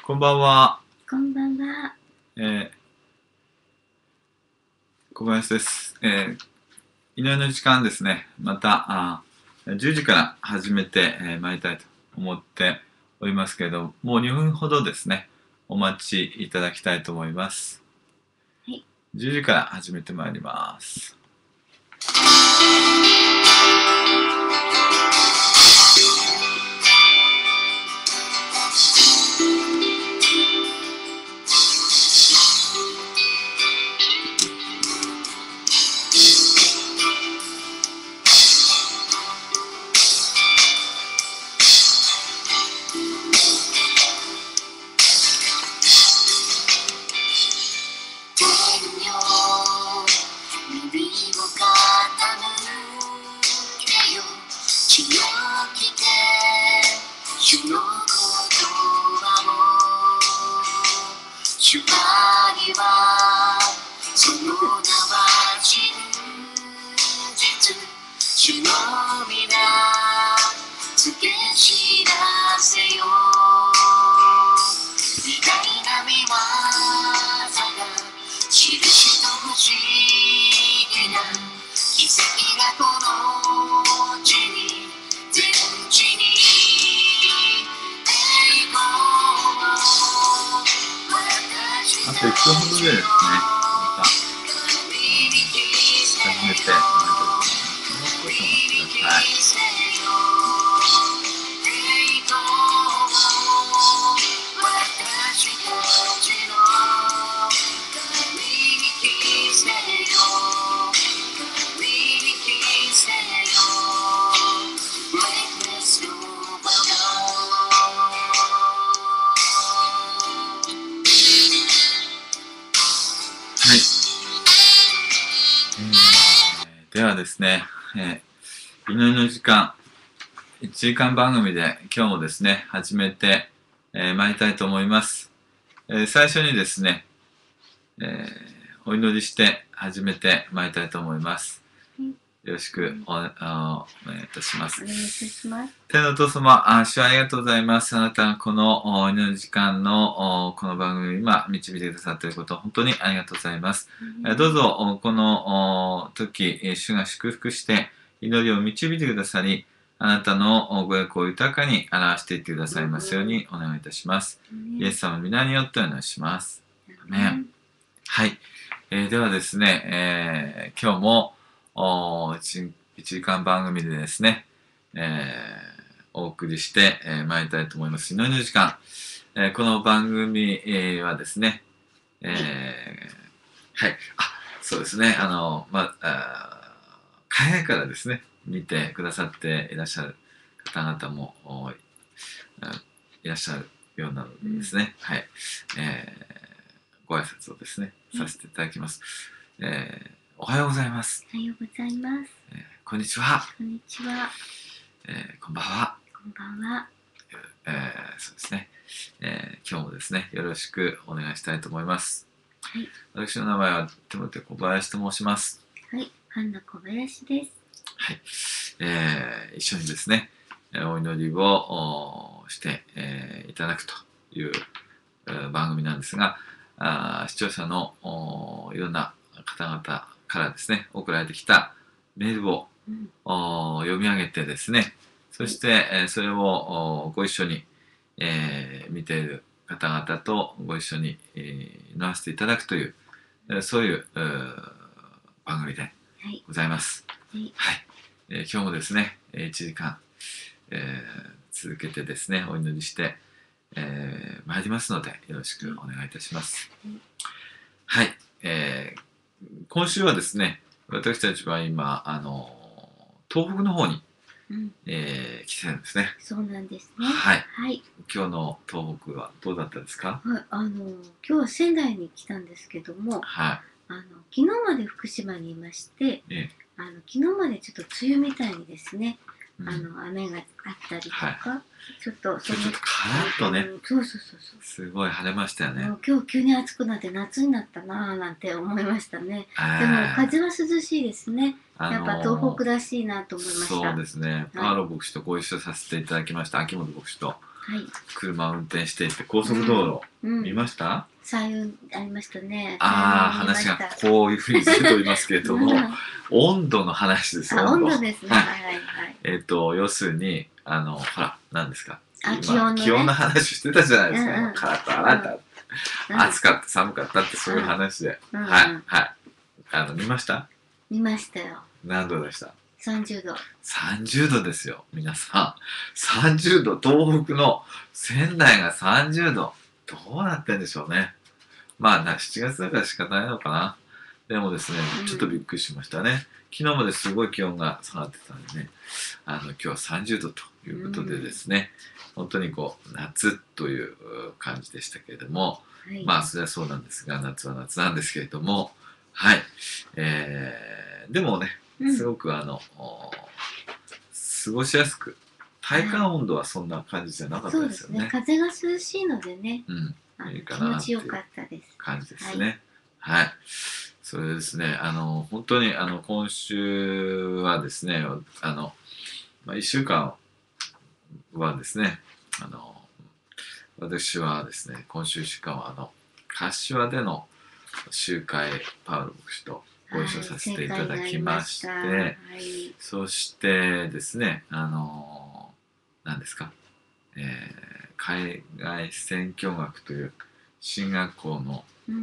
こんばんは。 こんばんは。 え小林です。祈りの時間ですね。また10時から始めてまいりたいと思っておりますけれども、う2分ほどですね、お待ちいただきたいと思います。 はい。 10時から始めてまいります。 主はにはその名は真実、主の皆告げ知らせよ。偉大な御業が印と不思議な奇跡がこの地に全地にあと1分ほどでですね、また始めてもう少しお待ちください。はい。ではですね、祈りの時間、1時間番組で今日もですね、始めてまいりたいと思います。最初にですね、お祈りして始めてまいりたいと思います。よろしくお願いいたします。 お願いいたします。 天のお父様、主はありがとうございます。あなたがこの祈りの時間のこの番組を今導いてくださっていること、本当にありがとうございます。どうぞこの時、主が祝福して祈りを導いてくださり、あなたのご役を豊かに表していってくださいますようにお願いいたします。イエス様の皆によってお願いします。アメン。はい。ではですね、今日も1時間番組でですね、お送りしてまいりたいと思います。祈りの時間。この番組はですね、はい。そうですね。海外からですね、見てくださっていらっしゃる方々もいらっしゃるようなのでですね、はい。ご挨拶をですね、させていただきます。おはようございます。 おはようございます。 こんにちは。 こんにちは。 こんばんは。 こんばんは。 そうですね、今日もですね、よろしくお願いしたいと思います。 はい。 私の名前はテモテ小林と申します。 はい。神田小林です。 はい。一緒にですね、お祈りをして、いただくという番組なんですが、視聴者のいろんな方々からですね、送られてきたメールを、読み上げてですね、そして、それをご一緒に、見ている方々とご一緒に、祈らせていただくという、そういう番組でございます。はい。今日もですね、1時間、続けてですね、お祈りして、参りますので、よろしくお願いいたします。はい。今週はですね、私たちは今、東北の方に、来てるんですね。 そうなんですね。 はい。 はい。 今日の東北はどうだったですか？ はい。今日は仙台に来たんですけども、 はい。 昨日まで福島にいまして、昨日までちょっと梅雨みたいにですね、雨があったりとか、ちょっとカラッとね、 そうすごい晴れましたよね。 今日急に暑くなって夏になったなぁなんて思いましたね。でも風は涼しいですね。やっぱ東北らしいなと思いました。 そうですね。パーロ牧師とご一緒させていただきました。秋元牧師と。 はい。 車を運転していて高速道路、見ました？ 彩雲ありましたね。 話がこういうふうにずっと言いますけれども、温度の話です。 温度ですね。はいはいはい。 要するにほら何ですか、 今気温の話してたじゃないですか。カラッと洗った、暑かった寒かったってそういう話で、はいはい、見ました？ 見ましたよ。 何度でした？ 30度。 30度ですよ皆さん。30度、東北の仙台が30度、どうなってんでしょうね。まあ7月だから仕方ないのかな。でもですね、ちょっとびっくりしましたね。昨日まですごい気温が下がってたんでね、今日は30度ということでですね、本当にこう夏という感じでしたけれども、まあそれはそうなんですが、夏は夏なんですけれども、はい、でもね、すごく過ごしやすく、体感温度はそんな感じじゃなかったですよね。 風が涼しいのでね、 いいかなっていう感じですね。はい。それですね、本当に今週はですね、1週間はですね、私はですね、今週1週間は柏での集会、パウロ牧師とご一緒させていただきまして、そしてですね、何ですか、海外宣教学という進学校の、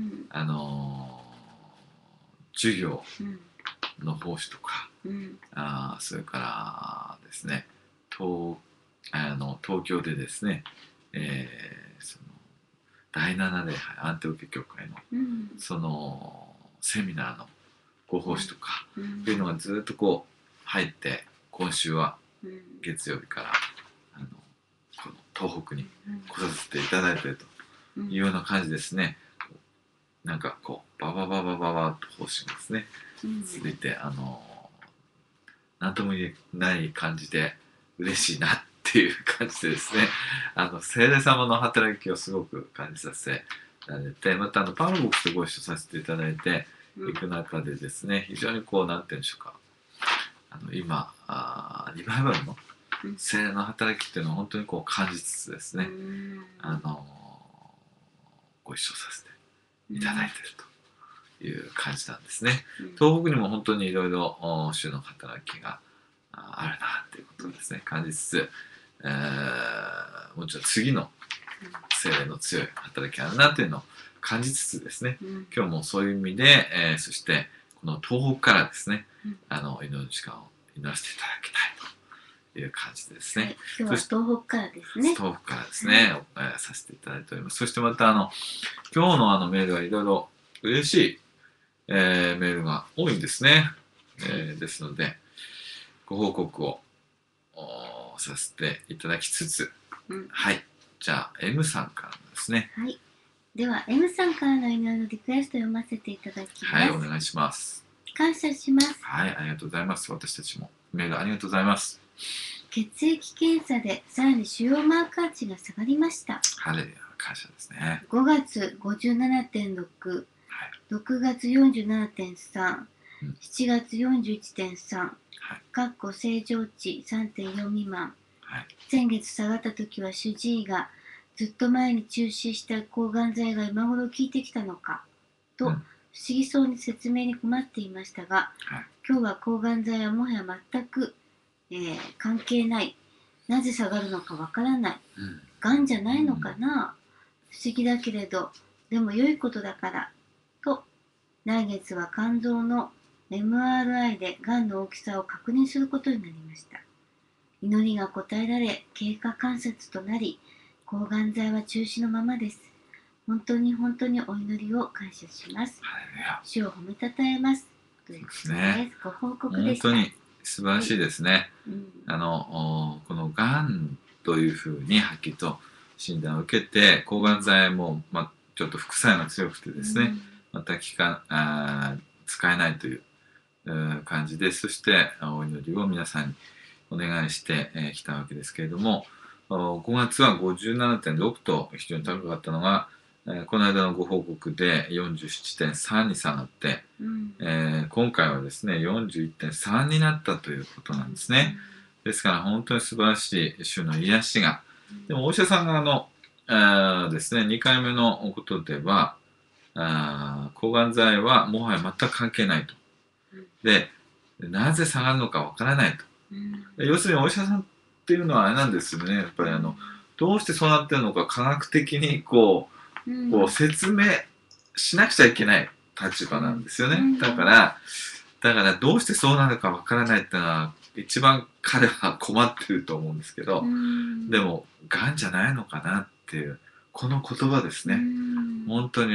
授業の奉仕とか、それからですね、東京でですね、その第7礼拝アンテオケ教会の、そのセミナーのご奉仕とか、っていうのがずっとこう入って、今週は月曜日からこの東北に来させていただいているというような感じですね。なんかこうババババババッと奉仕がですね、続いて何とも言えない感じで嬉しいなっていう感じでですね、聖霊様の働きをすごく感じさせられて、またパウロ牧師とご一緒させていただいていく中でですね、非常にこう何て言うんでしょうか、今リバイバルの聖霊の働きっていうのを本当にこう感じつつですね、ご一緒させていただいているという感じなんですね。東北にも本当にいろいろ主の働きがあるなということをですね感じつつ、もちろん次の聖霊の強い働きがあるなというのを感じつつですね、今日もそういう意味で、そしてこの東北からですね、祈りの時間を祈らせていただきたいという感じでですね、 今日は東北からですね、 東北からですね、させていただいております。そしてまた今日のメールはいろいろ嬉しい、メールが多いんですね。ですのでご報告をさせていただきつつ、はい、じゃあ M さんからですね。 はい、では M さんからの祈りのリクエストを読ませていただきます。 はい、お願いします。 感謝します。 はい、ありがとうございます。私たちもメールありがとうございます。 血液検査でさらに腫瘍マーカー値が下がりました。 ハレルヤ、感謝ですね。 5月 57.6、6月 47.3、7月 41.3、かっこ正常値 3.4 未満。先月下がった時は主治医がずっと前に中止した抗がん剤が今頃効いてきたのかと不思議そうに説明に困っていましたが、今日は抗がん剤はもはや全く関係ない。なぜ下がるのかわからない。がんじゃないのかな。不思議だけれど、でも良いことだから。と、来月は肝臓の MRI でがんの大きさを確認することになりました。祈りが応えられ、経過観察となり、抗がん剤は中止のままです。本当に本当にお祈りを感謝します。主を褒めたたえます。ということです。ご報告でした。 本当に素晴らしいですね。このがんというふうにはっきりと診断を受けて、抗がん剤も、ちょっと副作用が強くてですね、また使えないという感じで、そしてお祈りを皆さんにお願いしてきたわけですけれども、5月は 57.6 と非常に高かったのが、この間のご報告で 47.3 に下がって、今回はですね 41.3 になったということなんですね。ですから本当に素晴らしい主の癒しがでもお医者さんがですね、2回目のことでは、抗がん剤はもはや全く関係ないと。で、なぜ下がるのかわからないと。要するにお医者さんっていうのはあれなんですよね。やっぱりどうしてそうなってるのか科学的にこう説明しなくちゃいけない立場なんですよね。だからどうしてそうなるかわからないっていうのは一番彼は困ってると思うんですけど、でもがんじゃないのかなっていうこの言葉ですね。本当に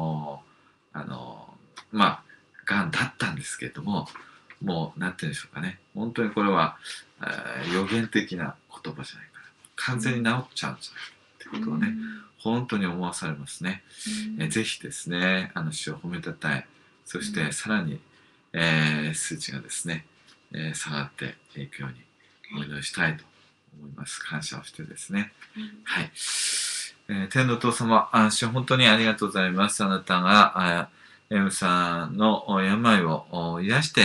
まあがんだったんですけれども、もうなんて言うんでしょうかね。本当にこれは、予言的な言葉じゃないかな。完全に治っちゃうんじゃないかってことをね、本当に思わされますね。ぜひですね、主を褒めたたえ、そしてさらに、数値がですね、下がっていくようにお祈りしたいと思います。感謝をしてですね。はい。天のお父様、主本当にありがとうございます。あなたが、M さんの病を癒して、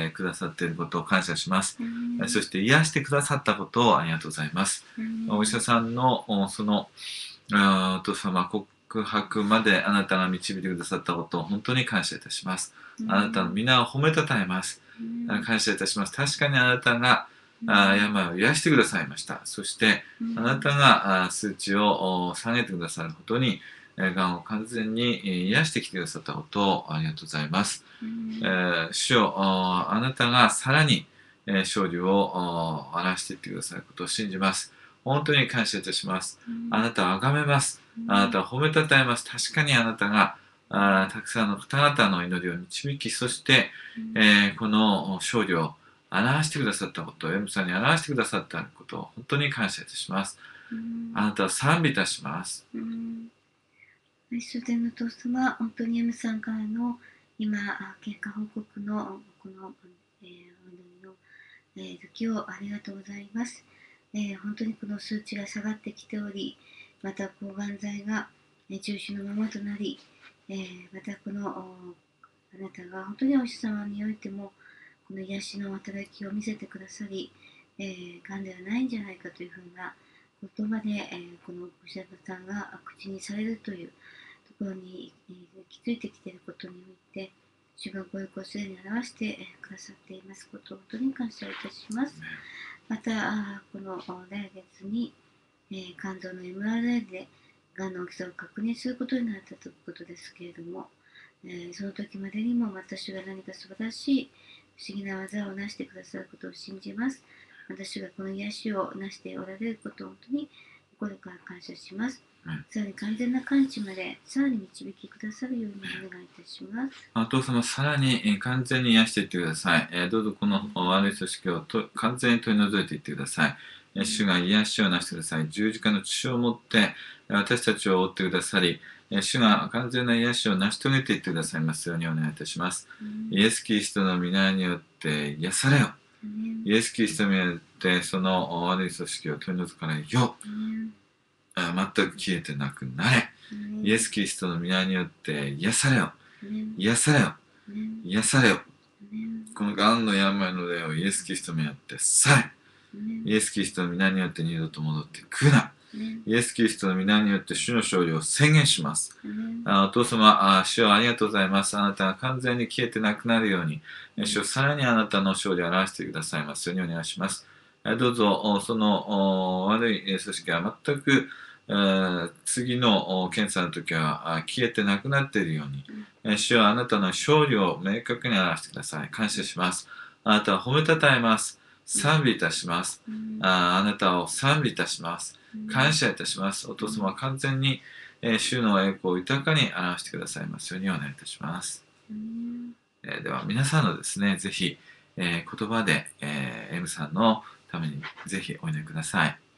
くださっていることを感謝します。そして癒してくださったことをありがとうございます。お医者さんのそのお父様告白まであなたが導いてくださったことを本当に感謝いたします。あなたの皆を褒めたたえます。感謝いたします。確かにあなたが病を癒してくださいました。そしてあなたが数値を下げてくださることにがんを完全に癒してきてくださったことをありがとうございます。主よあなたがさらに勝利を表していってくださることを信じます。本当に感謝いたします。あなたを崇めます。あなたを褒めたたえます。確かにあなたがたくさんの方々の祈りを導き、そして、この勝利を表してくださったこと、M さんに表してくださったことを本当に感謝いたします。あなたを賛美いたします。 主天のお父様、本当に M さんからの今、経過報告のこの、お祈りの、時をありがとうございます。本当にこの数値が下がってきており、また抗がん剤が、中止のままとなり、またこのあなたが本当にお医者様においてもこの癒しの働きを見せてくださり、がんではないんじゃないかというふうな言葉で、このお医者さんが口にされるというところに、気づいてきていることにおいて、主がご意向をすでに表して、くださっていますことを本当に感謝いたします。また、この来月に、肝臓の MRI でがんの大きさを確認することになったということですけれども、その時までにも私が何か素晴らしい不思議な技を成してくださることを信じます。私がこの癒しを成しておられることを本当に心から感謝します。さらに完全な完治までさらに導きくださるようにお願いいたします。 お父様、さらに完全に癒していってください。どうぞこの悪い組織を完全に取り除いていってください。主が癒しをなしてください。十字架の血を持って私たちを覆ってくださり、主が完全な癒しを成し遂げていってくださいますようにお願いいたします。イエス・キリストの皆によって癒されよ。イエス・キリストによってその悪い組織を取り除かれよ。全く消えてなくなれ。イエス・キリストの皆によって癒されよ。癒されよ。癒されよ。このがんの病の霊をイエス・キリストによって去れ。イエス・キリストの皆によって二度と戻ってくるな。イエス・キリストの皆によって主の勝利を宣言します。お父様、主をありがとうございます。あなたが完全に消えてなくなるように、主をさらにあなたの勝利を表してくださいますようにお願いします。どうぞ、その悪い組織は全く次の検査の時は消えてなくなっているように、主はあなたの勝利を明確に表してください。感謝します。あなたを褒めたたえます。賛美いたします。あなたを賛美いたします。感謝いたします。お父様は完全に、主の栄光を豊かに表してくださいますようにお願いいたします。では皆さんのですね、ぜひ、言葉で、M さんのためにぜひお祈りください。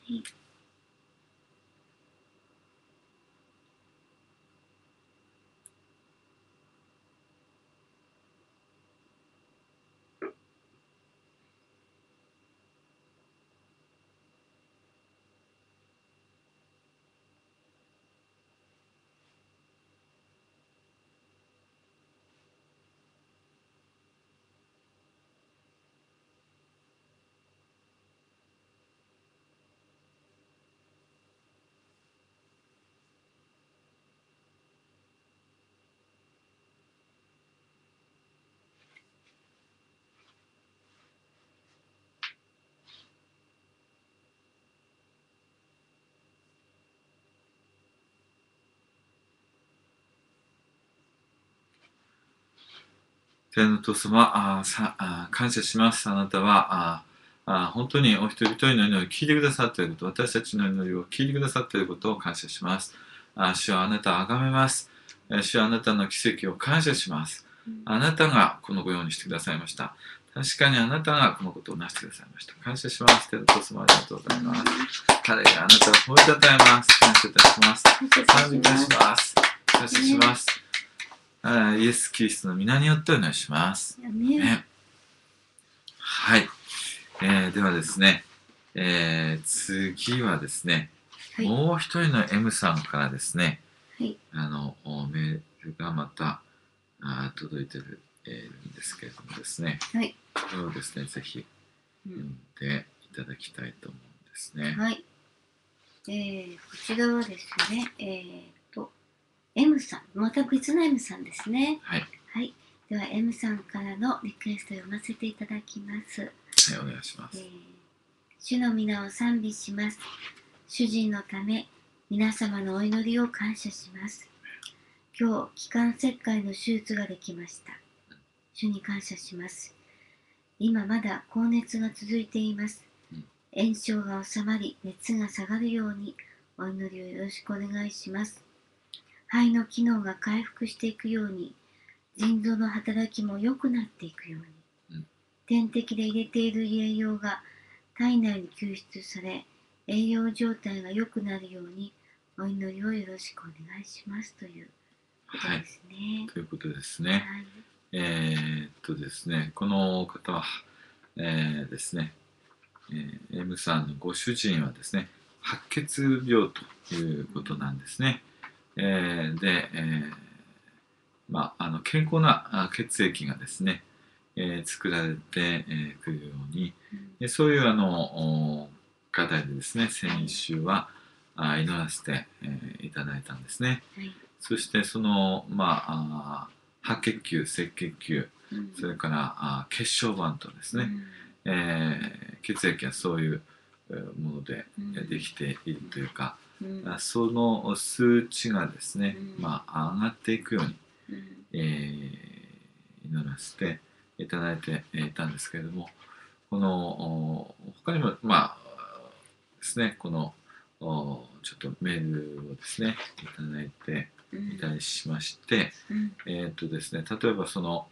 天のお父様、感謝します。あなたは本当にお一人一人の祈りを聞いてくださっていること、私たちの祈りを聞いてくださっていることを感謝します。主はあなたを崇めます。主はあなたの奇跡を感謝します。あなたがこのご用にしてくださいました。確かにあなたがこのことをなしてくださいました。感謝します。天のお父様、ありがとうございます。彼があなたを褒めたたえます。感謝いたします。賛美いたします。感謝します。イエス・キリストの皆によってお祈りします。ね、はい。ではですね、次はですね、はい、もう一人の M さんからですね、はい、メールがまた届いているんですけれどもですね、はい、これをですね、ぜひ読んでいただきたいと思うんですね。 はい。こちらはですね、M さん、また別の M さんですね。 はい。 はい。では M さんからのリクエストを読ませていただきます。 はい、お願いします。 主の皆を賛美します。主人のため、皆様のお祈りを感謝します。今日、気管切開の手術ができました。主に感謝します。今まだ高熱が続いています。炎症が収まり、熱が下がるようにお祈りをよろしくお願いします。肺の機能が回復していくように、腎臓の働きも良くなっていくように、点滴で入れている栄養が体内に吸収され、栄養状態が良くなるようにお祈りをよろしくお願いしますということですね。 はい、ということですね。はい、ですね、この方は、ですね、M さんのご主人はですね、白血病ということなんですね。で、健康な血液がですね、作られてくるように、そういう課題でですね、先週は祈らせていただいたんですね。はい、そしてその、白血球、赤血球、それから血小板とですね、血液はそういうものでできているというか、その数値がですね、上がっていくように、祈らせていただいていたんですけれども、この他にもですね、このちょっとメールをですねいただいていたりしまして、ですね、例えばその、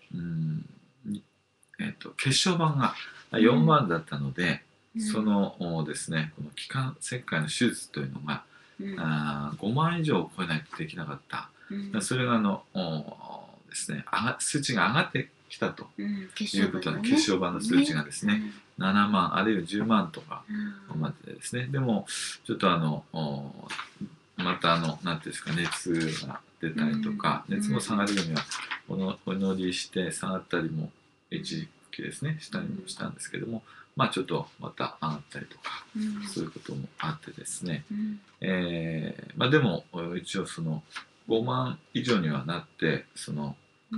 血小板が4万だったので、そのですね、この気管切開の手術というのが、5万以上超えないとできなかった。それがですね、数値が上がってきたということで、血小板の数値がですね、7万あるいは10万とかまでですね、でもちょっとまたなんていうんですか、熱が出たりとか、熱も下がるようにはお祈りして下がったりも一時期ですねしたりもしたんですけども、ちょっとまた上がったりとか、そういうこともあってですね、でも一応その5万以上にはなって、その、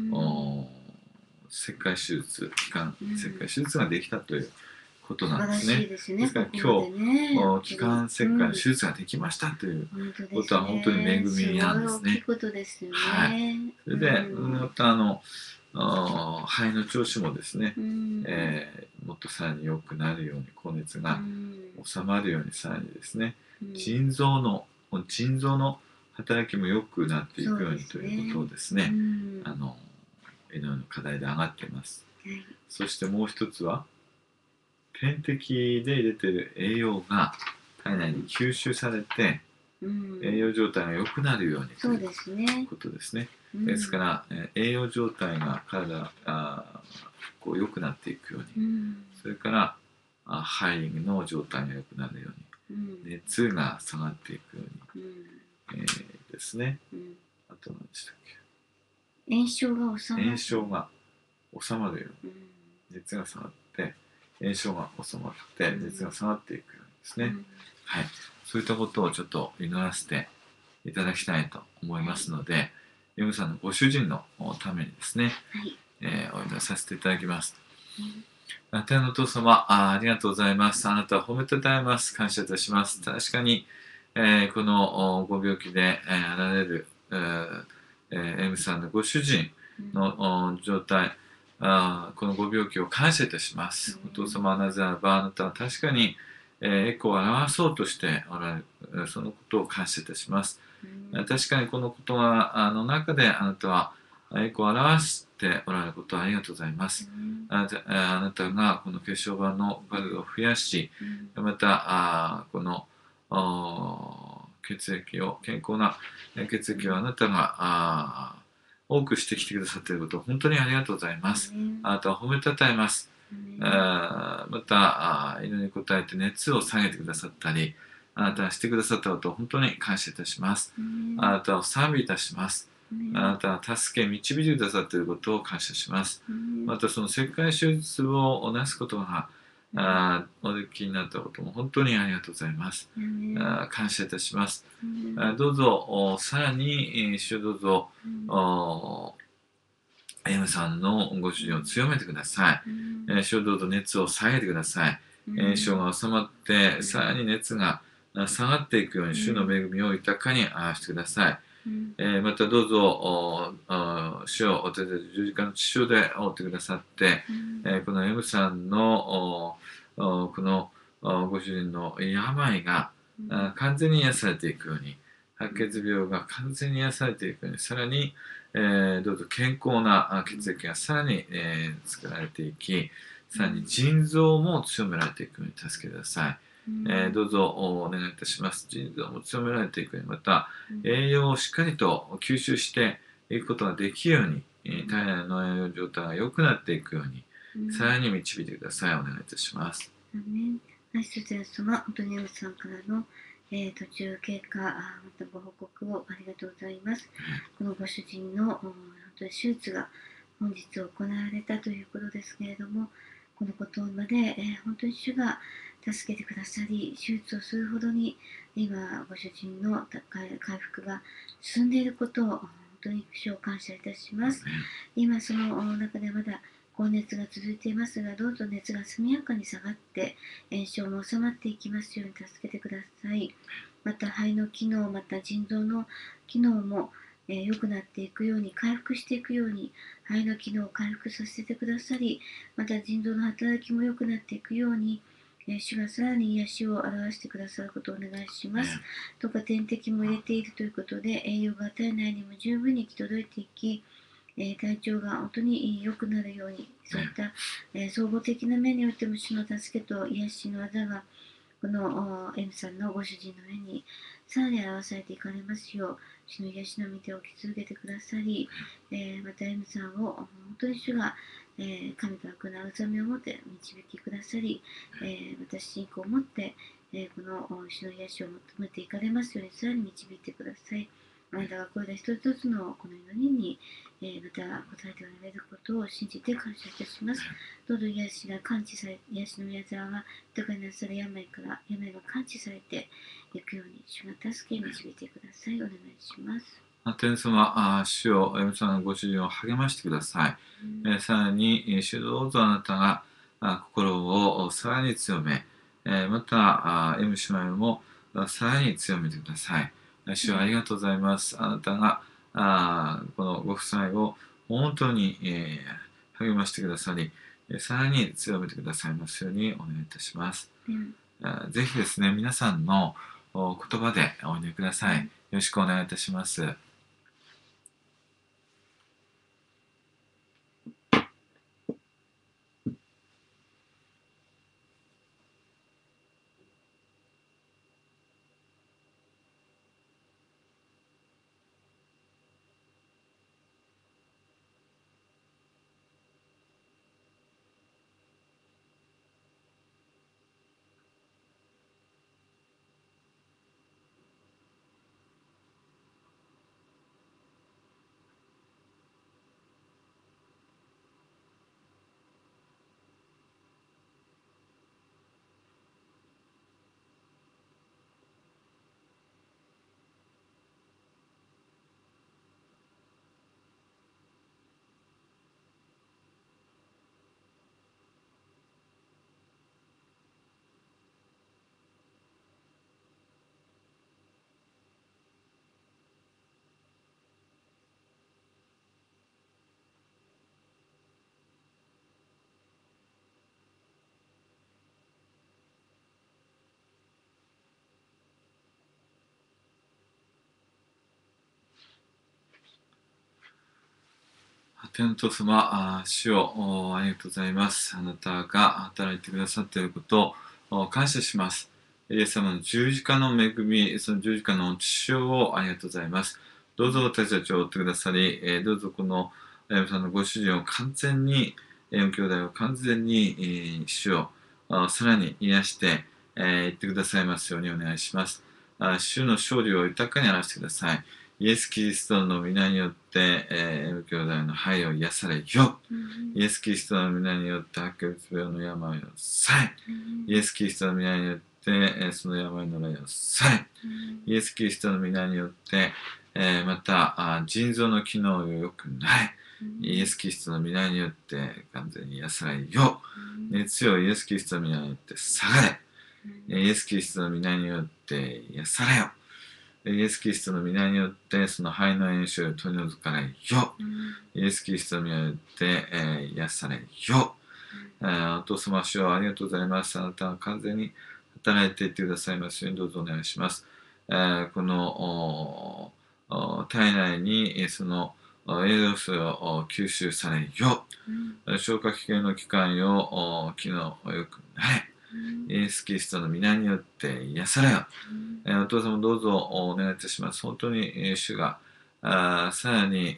切開手術、気管切開手術ができたということなんですね。ですから今日、気管切開の手術ができましたということは本当に恵みなんですね。はい。それで、また肺の調子もですね、もっとさらに良くなるように、高熱が収まるように、さらにですね、腎臓の働きも良くなっていくようにということをですね、祈りの課題で上がっています。そしてもう一つは、点滴で入れている栄養が体内に吸収されて、栄養状態が良くなるようにということですね。ですから、栄養状態が体良くなっていくように、それから肺の状態が良くなるように、熱が下がっていくように、ですね。あと何でしたっけ？ 炎症が収まるように、熱が下がって炎症が収まって熱が下がっていくようにですね、はい、そういったことをちょっと祈らせていただきたいと思いますので、ヨムさんのご主人のためにですね、お祈りさせていただきます。天のお父様、ありがとうございます。あなたを褒めたたえます。感謝いたします。確かに、このご病気であられる、M さんのご主人、 の状態、このご病気を感謝いたします。お父様はなぜならばあなたは確かに、栄光を表そうとしておられる、そのことを感謝いたします。確かにこのことはの中であなたは栄光を表しておられることをありがとうございます。あなたがこの血小板の数を増やし、またこの血液を、健康な血液をあなたが多くしてきてくださっていることを本当にありがとうございます。あなたは褒めたたえます。また祈りに応えて熱を下げてくださったり、あなたがしてくださったことを本当に感謝いたします。あなたを賛美いたします。あなたが助け、導いてくださっていることを感謝します。またその切開手術をなすことがおできになったことも本当にありがとうございます。感謝いたします。どうぞさらに主どうぞM さんのご主人を強めてください。主どうぞ熱を下げてください。炎症が収まってさらに熱が下がっていくように主の恵みを豊かに表してください。またどうぞ主を私たち十字架の血潮で覆ってくださって、この M さんのこのご主人の病が完全に癒されていくように、白血病が完全に癒されていくように、さらにどうぞ健康な血液がさらに作られていき、さらに腎臓も強められていくように助けてください。どうぞお願いいたします。腎臓も強められていくように、また栄養をしっかりと吸収していくことができるように、体内の栄養状態が良くなっていくように、さらに導いてください。お願いいたします。 主イエス様、本当にエルさんからの、途中経過、またご報告をありがとうございます。このご主人の本当に手術が本日行われたということですけれども、このことまで、本当に主が助けてくださり、手術をするほどに今、ご主人の回復が進んでいることを本当に主を感謝いたします。今、その中でまだ高熱が続いていますが、どうぞ熱が速やかに下がって、炎症も収まっていきますように助けてください。また、肺の機能、また腎臓の機能も良くなっていくように、回復していくように、肺の機能を回復させてくださり、また腎臓の働きも良くなっていくように、主がさらに癒しを表してくださることをお願いします。とか点滴も入れているということで、栄養が体内にも十分に行き届いていき、体調が本当に良くなるように、そういった、総合的な面においても主の助けと癒しの技がこの M さんのご主人の上にさらに表されていかれますよう、主の癒しの御手を置き続けてくださり、また M さんを本当に主が、神から来る慰めを持って導きくださり、また信仰を持って、この主の癒しを求めていかれますようにさらに導いてください。あなたがこれら一つ一つのこの祈りに、また答えておられることを信じて感謝いたします。どうぞ癒しが感知され、癒しの宮沢が豊かになさる病が感知されていくように、主が助け導いてください。お願いします。 天様、主を M さんのご主人を励ましてください。さらに、主どうぞあなたが心をさらに強め、また M 姉妹もさらに強めてください。主はありがとうございます。あなたがこのご夫妻を本当に、励ましてくださり、さらに強めてくださいますようにお願いいたします。ぜひですね、皆さんの言葉でお祈りください。よろしくお願いいたします。 天の父様、主をありがとうございます。あなたが働いてくださっていることを感謝します。イエス様の十字架の恵み、その十字架の血潮をありがとうございます。どうぞ私たちを追ってくださり、どうぞこのさんのご主人を完全に、兄弟を完全に、主をさらに癒して、いってくださいますようにお願いします。主の勝利を豊かに表してください。イエス・キリストの皆によって、兄弟の肺を癒されよ。イエス・キリストの皆によって白血病の病をさえ。イエス・キリストの皆によって、その病の霊をさえ。イエス・キリストの皆によって、また腎臓の機能が良くない。イエス・キリストの皆によって完全に癒されよ。熱をイエス・キリストの皆によって下がれ。イエス・キリストの皆によって癒されよ。イエス・キリストの皆によってその肺の炎症を取り除かれよ。イエス・キリストの皆によって、癒されよ。お父様、主をありがとうございます。あなたは完全に働いていってくださいますようにどうぞお願いします。この体内にその栄養素を吸収されよ。消化器系の器官を機能よくなれ。イエス・キリストの皆によって癒されよ。お父様どうぞお願いいたします。本当に主がさらに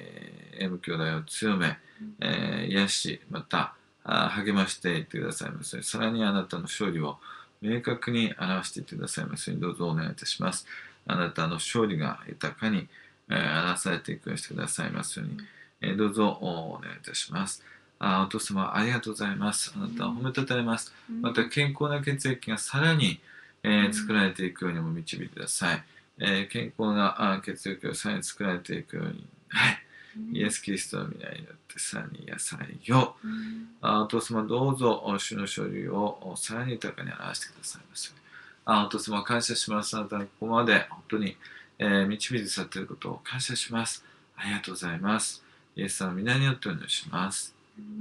M 兄弟を強め、癒し、また励ましていってくださいますように、さらにあなたの勝利を明確に表していってくださいますようにどうぞお願いいたします。あなたの勝利が豊かに表されていくようにしてくださいますように、どうぞお願いいたします。お父様ありがとうございます。あなたを褒めたたえます。また健康な血液がさらに、作られていくようにも導いてください。健康な血液をさらに作られていくように、イエス・キリストの皆によってさらに癒されよ。お父様どうぞ主の勝利をさらに豊かに表してくださいますように。お父様感謝します。あなたがここまで本当に、導いてされていることを感謝します。ありがとうございます。イエス様の皆によってお願いします。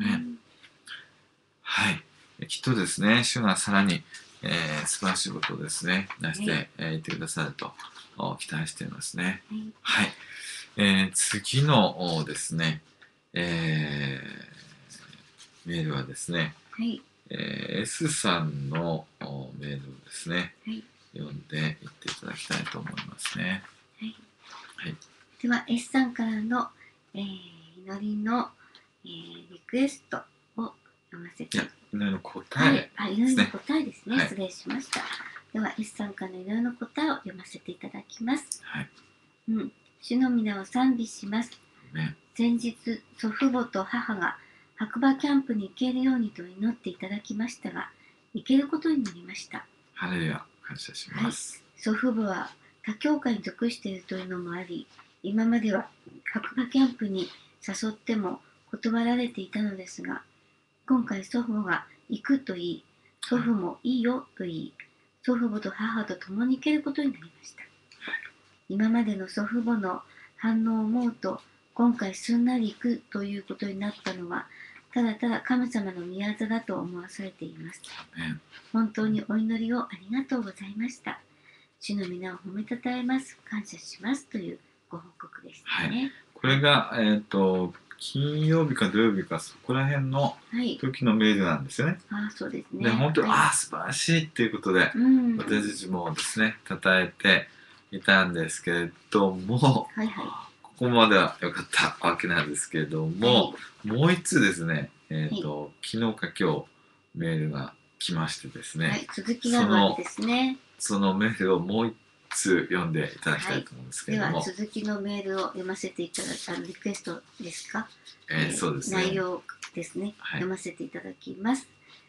はい。きっとですね、主がさらに、素晴らしいことをですね、なしていってくださると期待していますね。はい。次のですね、メールはですね、S さんのメールをですね、読んでいっていただきたいと思いますね。 では S さんからの、祈りの、リクエストを読ませて祈りの答え祈りの答えですね、失礼しました。では S さんからの祈りの答えを読ませていただきます。主の皆を賛美します。先日祖父母と母が白馬キャンプに行けるようにと祈っていただきましたが、行けることになりました。 ハレルヤ、感謝します。 祖父母は他教会に属しているというのもあり、今までは白馬キャンプに誘っても断られていたのですが、今回祖父母が行くと言い、祖父もいいよと言い、祖父母と母と共に行けることになりました。今までの祖父母の反応を思うと、今回すんなり行くということになったのは、ただただ神様の御業だと思わされています。本当にお祈りをありがとうございました。主の皆を褒めたたえます。感謝しますというご報告でしたね。 これが、金曜日か土曜日かそこら辺の時のメールなんですよね。 そうですね。 本当に、素晴らしいっていうことで、私たちもですね、称えていたんですけれども、ここまでは良かったわけなんですけれども、もう一通ですね、昨日か今日メールが来ましてですね、 続きがあるわけですね。 そのメールをもう一通読んでいただきたいと思うんですけれども、 では続きのメールを読ませていただくリクエストですか、 そうですね、 内容ですね、読ませていただきます。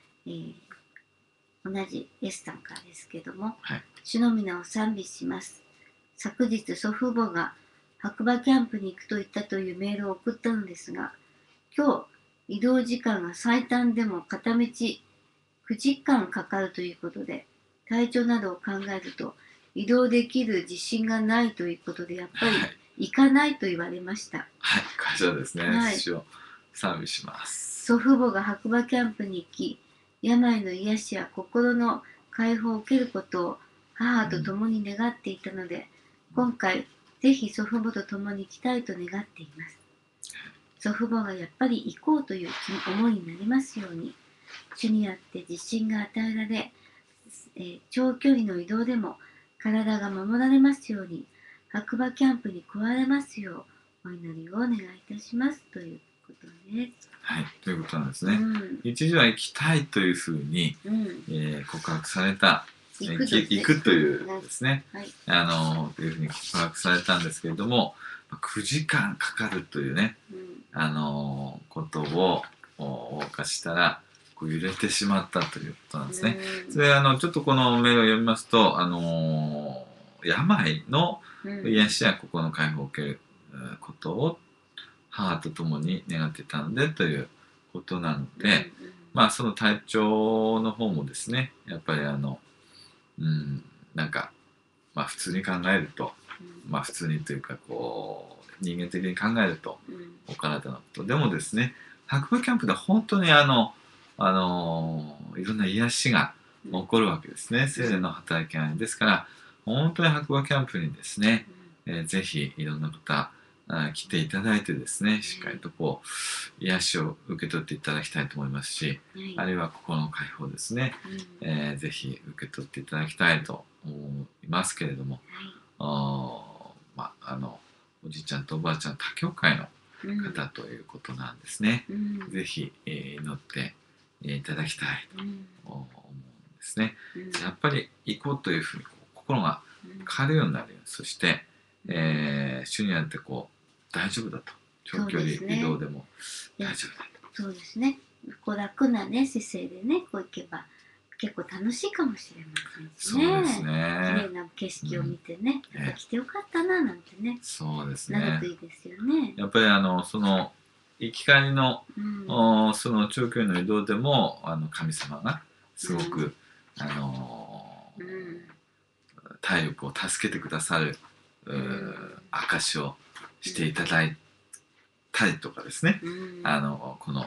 同じ S さんからですけども、主の皆を賛美します。昨日祖父母が白馬キャンプに行くと言ったというメールを送ったのですが、今日移動時間が最短でも片道9時間かかるということで、体調などを考えると移動できる自信がないということで、やっぱり行かないと言われました。 感謝ですね。主を賛美します。 祖父母が白馬キャンプに行き、病の癒しや心の解放を受けることを母と共に願っていたので、今回ぜひ祖父母と共に行きたいと願っています。 祖父母がやっぱり行こうという思いになりますように、主にあって自信が与えられ、長距離の移動でも体が守られますように、白馬キャンプに加われますようお祈りをお願いいたしますということです。 はい、ということなんですね。一時は行きたいというふうに、告白された、行くというですね、というふうに告白されたんですけれども、9時間かかるというね、ことを犯したら、揺れてしまったということなんですね。それちょっとこのメールを読みますと、病の癒しや心の解放を受けることを母と共に願っていたのでということなので、その体調の方もですね、やっぱりなんか、普通に考えると、普通にというかこう人間的に考えると、お体のことでもですね、白馬キャンプで本当にいろんな癒しが起こるわけですね。聖霊の働きがないですから、本当に白馬キャンプにですね、ぜひいろんな方来ていただいてですね、しっかりとこう癒しを受け取っていただきたいと思いますし、あるいは心の解放ですね、ぜひ受け取っていただきたいと思いますけれども、おじいちゃんとおばあちゃん他教会の方ということなんですね。ぜひ、祈っていただきたいと思うんですね。やっぱり行こうというふうに心が変わるようになるように、そして、主にあって大丈夫だと、長距離移動でも大丈夫だと。 そうですね。楽なね姿勢でね行けば結構楽しいかもしれませんね。 そうですね。 綺麗な景色を見てね、やっぱ来てよかったななんてね。 そうですね。 なるといいですよね。 やっぱりその行き帰りの、その長距離の移動でも神様がすごく、体力を助けてくださる証をしていただいたりとかですね、この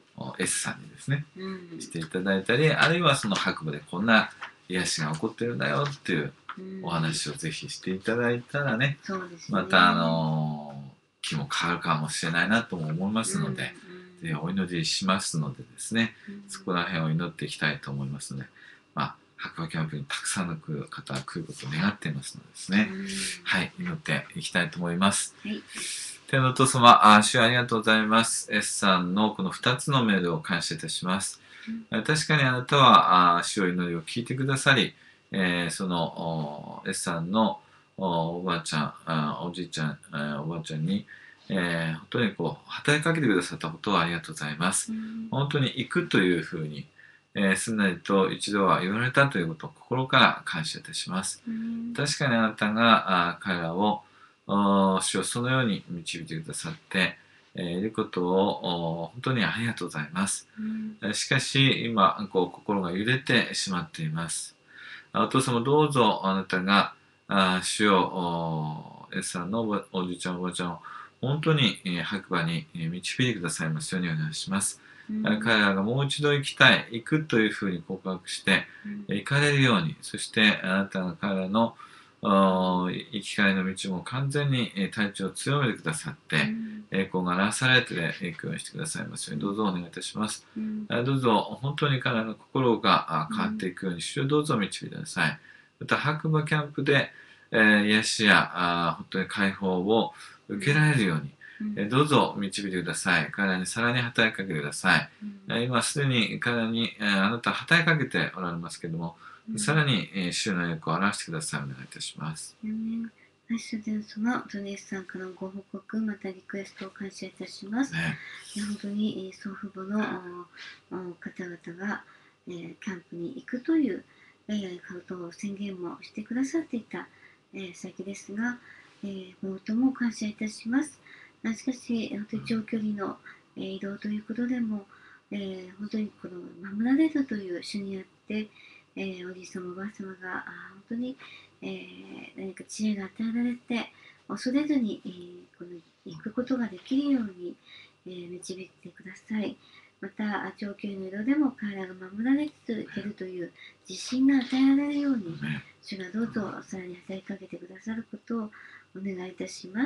S さんにですね、していただいたり、あるいはその白馬でこんな癒しが起こってるんだよっていうお話をぜひしていただいたらね、また気も変わるかもしれないなとも思いますので、ぜひお祈りしますのでですね、そこら辺を祈っていきたいと思いますので、白馬キャンプにたくさんの方が来ることを願っていますのでですね、はい、祈っていきたいと思います。天のお父様、主ありがとうございます。S さんのこの2つのメールを感謝いたします。確かにあなたは主を祈りを聞いてくださり、その S さんのおばあちゃん、おじいちゃん、おばあちゃんに、本当に働きかけてくださったことをありがとうございます。本当に行くというふうに、すんなりと一度は言われたということを心から感謝いたします。確かにあなたが彼らを主をそのように導いてくださっていることを本当にありがとうございます。しかし今心が揺れてしまっています。お父様どうぞあなたが主をSさんのおじいちゃんおばあちゃんを本当に白馬に導いてくださいますようにお願いします。彼らがもう一度行きたい、行くというふうに告白して行かれるように、そしてあなたが彼らの生き返りの道も完全に体調を強めてくださって、栄光がなされていくようにしてくださいますようにどうぞお願いいたします。どうぞ本当に彼らの心が変わっていくように主をどうぞ導いてください。また白馬キャンプで癒しや本当に解放を受けられるようにどうぞ導いてください。彼らにさらに働きかけてください。今すでに彼らにあなたは働きかけておられますけれども、さらに主の栄光を表してください。お願いいたします。 主でそのトネスさんからのご報告、またリクエストを感謝いたします。本当に祖父母の方々がキャンプに行くということを宣言もしてくださっていた先ですが、冒頭も感謝いたします。しかし、本当に長距離の移動ということでも、本当に守られるという主にあって、おじい様おばあ様が本当に、何か知恵が与えられて恐れずに、行くことができるように、導いてください。また長距離の移動でも彼らが守られ続けるという自信が与えられるように主がどうぞさらに働きかけてくださることをお願いいたします。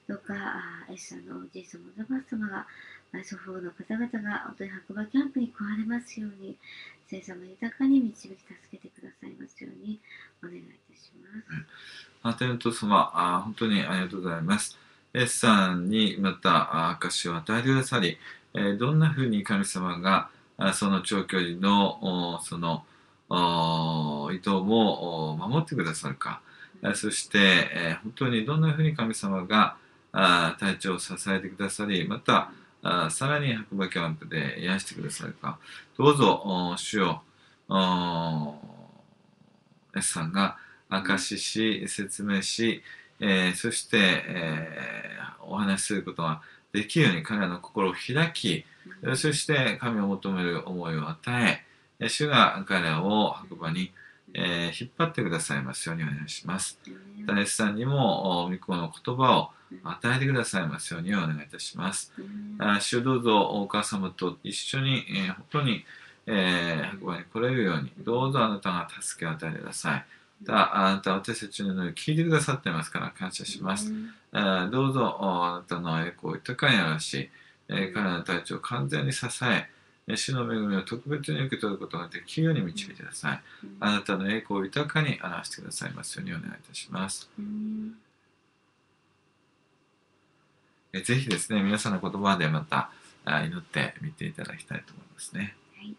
どうかS さんのおじい様おばあ様が祖父母の方々が音白馬キャンプに来られますように、聖様豊かに導き助けてくださいますようにお願いいたします。 天のお父様、本当にありがとうございます。S さんにまた証を与えてくださり、どんなふうに神様がその長距離のその移動も守ってくださるか、そして、本当にどんなふうに神様が体調を支えてくださり、またさらに白馬キャンプで癒してくださるか、どうぞ主をS さんが証しし、説明し、そして、お話しすることができるように彼らの心を開き、そして神を求める思いを与え、主が彼らを白馬に、引っ張ってくださいますようにお願いします。S さんにも御子の言葉を与えてくださいますようにお願いいたします。主どうぞお母様と一緒に、本当に、白馬に来れるように、どうぞあなたが助けを与えてください。あなたは私たちの祈りを聞いてくださっていますから感謝します。どうぞあなたの栄光を豊かに表し、彼らの体調を完全に支え、主の恵みを特別に受け取ることができるように導いてください。あなたの栄光を豊かに表してくださいますようにお願いいたします。ぜひですね、皆さんの言葉でまた祈ってみていただきたいと思いますね。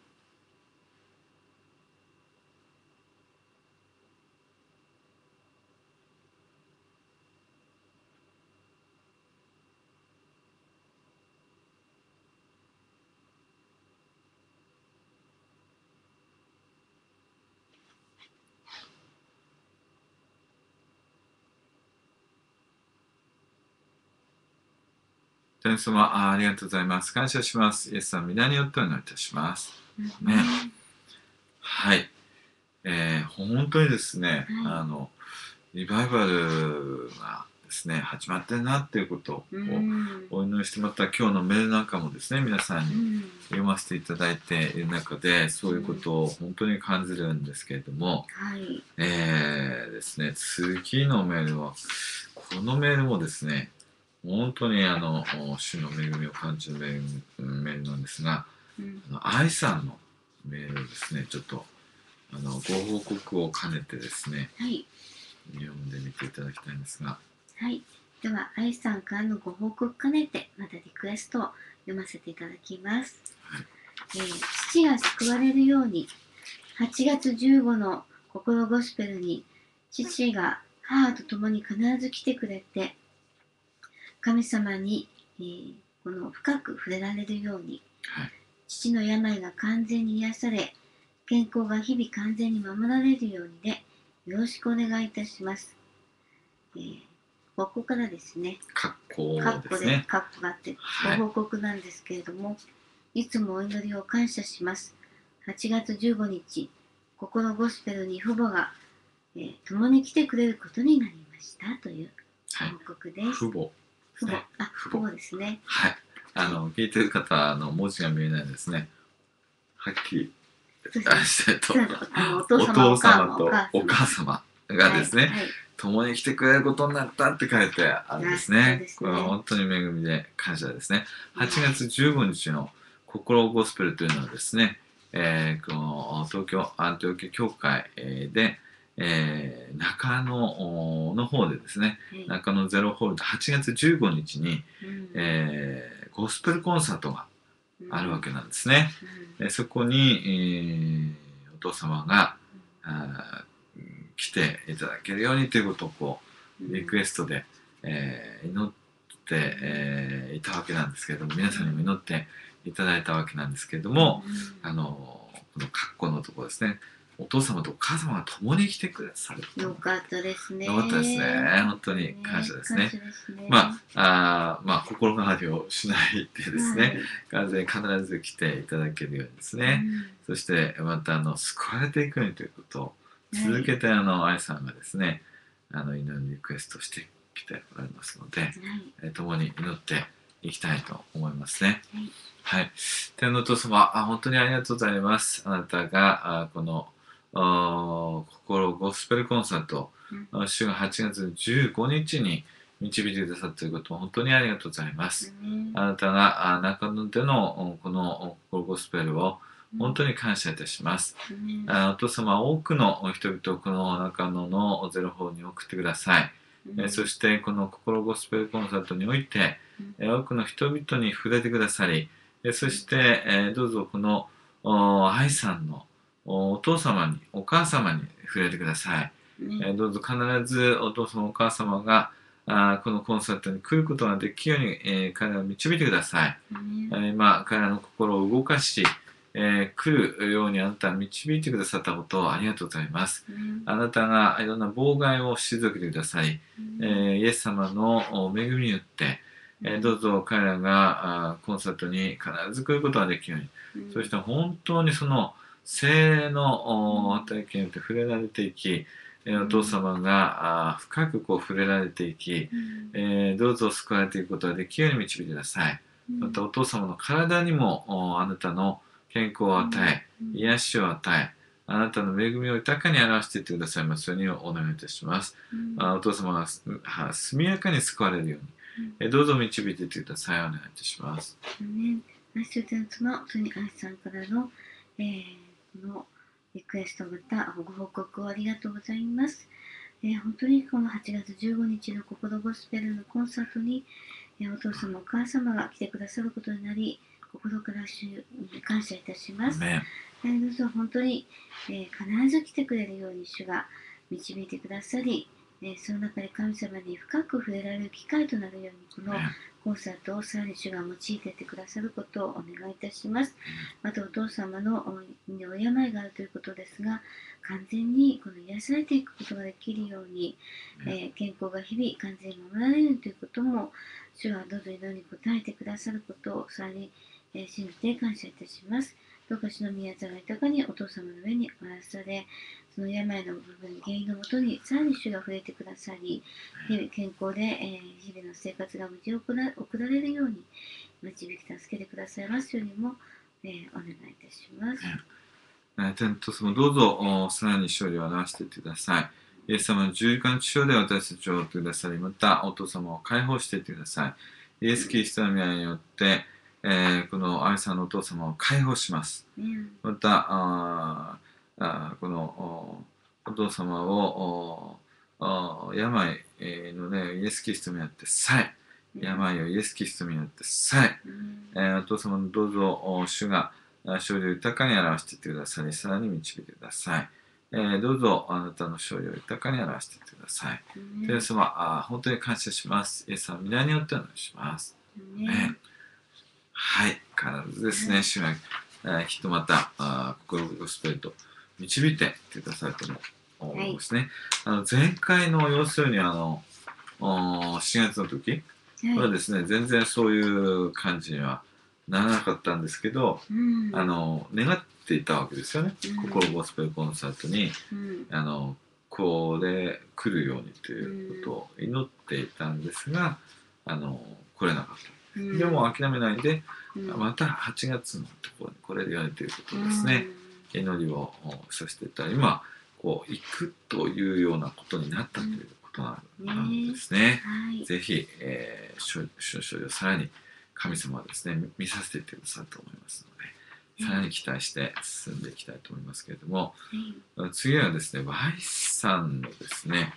天様、ありがとうございます。感謝します。イエスさん、皆によってお祈りいたします。ね。はい。本当にですね、リバイバルがですね、始まってるなっていうことをお祈りして、また今日のメールなんかもですね、皆さんに読ませていただいている中で、そういうことを本当に感じるんですけれども、ですね、次のメールは、このメールもですね、本当に主の恵みを感じるメールなんですが、愛さんのメールをですね、ちょっとご報告を兼ねてですね、読んでみていただきたいんですが、 では愛さんからのご報告兼ねてまたリクエストを読ませていただきます。父が救われるように、8月15の心ゴスペルに父が母と共に必ず来てくれて、神様に、この深く触れられるように、父の病が完全に癒され、健康が日々完全に守られるようにで、よろしくお願いいたします。ここからですね、 括弧ですね。 括弧があって、ご報告なんですけれども、いつもお祈りを感謝します。8月15日、心ゴスペルに父母が、共に来てくれることになりましたという報告です。 父母ですね。 聞いてる方文字が見えないですね。はっきりお父様とお母様がですね、共に来てくれることになったって書いてあるんですね。これは本当に恵みで感謝ですね。8月15日の心ゴスペルというのはですね、この東京アンテオキ教会で、中野の方でですね、中野ゼロホールで8月15日に、ゴスペルコンサートがあるわけなんですね。そこに、お父様が来ていただけるようにということをこうリクエストで、祈って、いたわけなんですけれども、皆さんにも祈っていただいたわけなんですけれども、この括弧のところですね、お父様とお母様が共に来てくださる。 よかったですね。 よかったですね。本当に感謝ですね。心変わりをしないでですね、完全に必ず来ていただけるようにですね、そしてまた救われていくようにということを続けて愛さんがですね、祈りリクエストしてきておられますので、共に祈っていきたいと思いますね。天のお父様、本当にありがとうございます。あなたがこの心ゴスペルコンサート、週が8月15日に、 導いてくださっていることを本当にありがとうございます。 アーメンあなたが中野でのこの心ゴスペルを本当に感謝いたします。 アーメンお父様は多くの人々をこの中野のゼロ法に送ってください。そしてこの心ゴスペルコンサートにおいて多くの人々に触れてくださり、そしてどうぞこの愛さんのお父様にお母様に触れてください。どうぞ必ずお父様お母様がこのコンサートに来ることができるように、彼らを導いてください。今彼らの心を動かし、来るようにあなたは導いてくださったことをありがとうございます。あなたがいろんな妨害を退けてください。イエス様の恵みによって、どうぞ彼らがコンサートに必ず来ることができるように、そして本当にその精霊の働きによって触れられていき、お父様が深くこう触れられていき、どうぞ救われていくことができるように導いてください。またお父様の体にもあなたの健康を与え、癒しを与え、あなたの恵みを豊かに表していってくださいますようにお願いいたします。お父様が速やかに救われるように、どうぞ導いていってください。お願いいたします。 主よ、そのトニアシさんからの、このリクエストまたご報告をありがとうございます。本当にこの8月15日の心ゴスペルのコンサートに、お父様お母様が来てくださることになり、心から主に感謝いたします。どうぞ本当に、必ず来てくれるように主が導いてくださり、その中で神様に深く触れられる機会となるように、このコンサートをさらに主が用いていってくださることをお願いいたします。またお父様のお病があるということですが、完全にこの癒されていくことができるように、健康が日々完全に守られるということも、主がどうぞ祈りに応えてくださることをさらに信じて感謝いたします。どうか主の宮座が豊かにお父様の上におらされ、その病の部分、原因のもとにさらに主が触れてくださり、日々健康で、日々の生活が無事送られるように導き助けてくださいますようにも、お願いいたします。 天と様どうぞさらに勝利を表していってください。イエス様の十字架の血潮で私たちを追ってくださり、またお父様を解放していってください。イエス・キリストの皆によって、この愛さんのお父様を解放します。またこのお父様を病のね、イエス・キリストによってさえ、病をイエス・キリストによってさえ、お父様のどうぞ主が勝利を豊かに表していってくださり、さらに導いてください。どうぞあなたの勝利を豊かに表していってください。イエス様、本当に感謝します。イエス様、皆によってお願いします。はい、必ずですね、主がきっとまた心ゴスペルと導いていってくださると思いますね。前回の要するに4月の時はですね、全然そういう感じにはならなかったんですけど、願っていたわけですよね。心ゴスペルコンサートに、これ来るようにということを祈っていたんですが、来れなかった。でも諦めないで、また8月のところに来れるようにということですね、祈りをさせていただいて、今こう行くというようなことになったということなんですね。ぜひ、勝利をさらに神様はですね、見させていってくださると思いますので、さらに期待して進んでいきたいと思いますけれども、次はですね、Y さんのですね、